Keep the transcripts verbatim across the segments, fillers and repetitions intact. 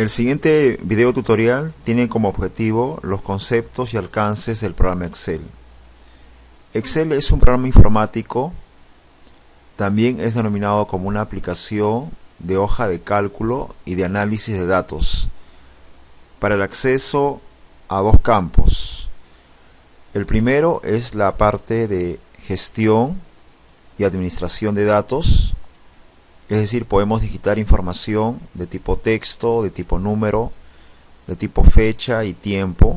El siguiente video tutorial tiene como objetivo los conceptos y alcances del programa Excel. Excel es un programa informático, también es denominado como una aplicación de hoja de cálculo y de análisis de datos para el acceso a dos campos. El primero es la parte de gestión y administración de datos, es decir, podemos digitar información de tipo texto, de tipo número, de tipo fecha y tiempo.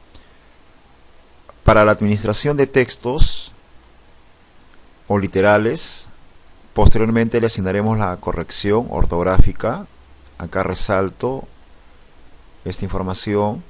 Para la administración de textos o literales, posteriormente le asignaremos la corrección ortográfica. Acá resalto esta información.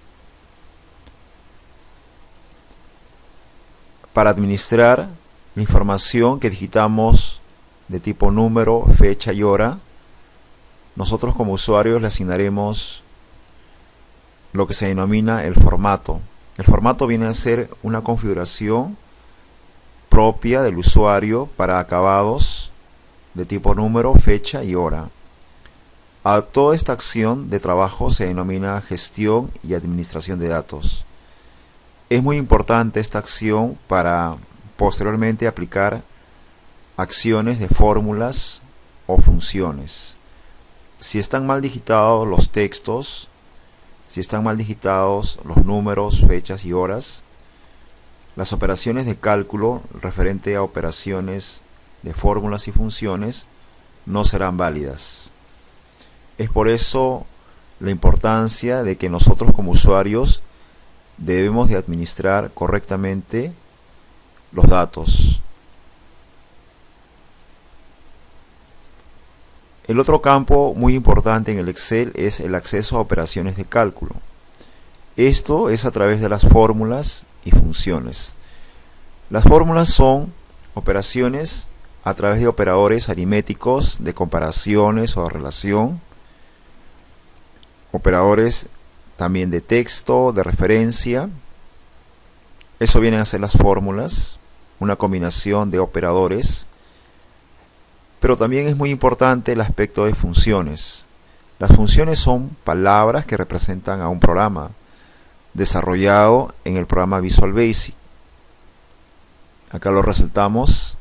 Para administrar la información que digitamos de tipo número, fecha y hora, nosotros como usuarios le asignaremos lo que se denomina el formato. El formato viene a ser una configuración propia del usuario para acabados de tipo número, fecha y hora. A toda esta acción de trabajo se denomina gestión y administración de datos. Es muy importante esta acción para posteriormente aplicar acciones de fórmulas o funciones. Si están mal digitados los textos, si están mal digitados los números, fechas y horas, las operaciones de cálculo referente a operaciones de fórmulas y funciones no serán válidas. Es por eso la importancia de que nosotros como usuarios debemos de administrar correctamente los datos. El otro campo muy importante en el Excel es el acceso a operaciones de cálculo. Esto es a través de las fórmulas y funciones. Las fórmulas son operaciones a través de operadores aritméticos, de comparaciones o de relación, operadores también de texto, de referencia. Eso vienen a ser las fórmulas, una combinación de operadores. Pero también es muy importante el aspecto de funciones. Las funciones son palabras que representan a un programa desarrollado en el programa Visual Basic. Acá lo resaltamos.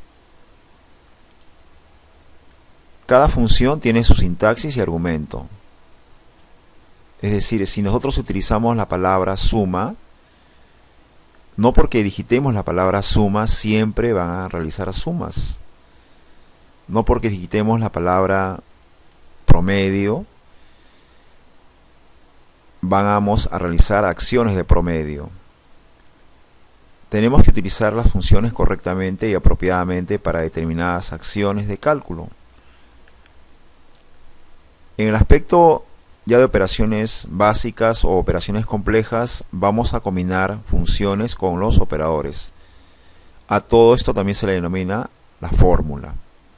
Cada función tiene su sintaxis y argumento. Es decir, si nosotros utilizamos la palabra suma, no porque digitemos la palabra suma siempre van a realizar sumas. No porque digitemos la palabra promedio vamos a realizar acciones de promedio. Tenemos que utilizar las funciones correctamente y apropiadamente para determinadas acciones de cálculo. En el aspecto ya de operaciones básicas o operaciones complejas, vamos a combinar funciones con los operadores. A todo esto también se le denomina la fórmula.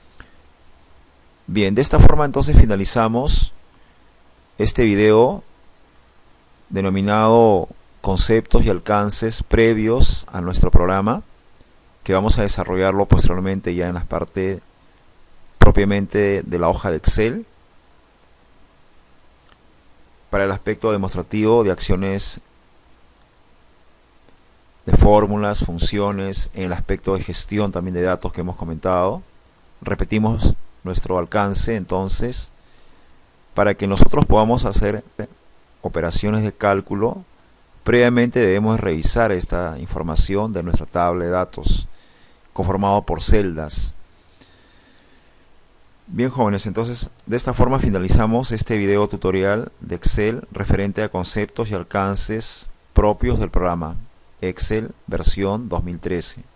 Bien, de esta forma entonces finalizamos este video denominado conceptos y alcances previos a nuestro programa, que vamos a desarrollarlo posteriormente ya en la parte propiamente de la hoja de Excel, para el aspecto demostrativo de acciones de fórmulas, funciones, en el aspecto de gestión también de datos que hemos comentado. Repetimos nuestro alcance entonces, para que nosotros podamos hacer operaciones de cálculo. Previamente debemos revisar esta información de nuestra tabla de datos conformado por celdas. Bien, jóvenes, entonces de esta forma finalizamos este video tutorial de Excel referente a conceptos y alcances propios del programa Excel versión dos mil trece.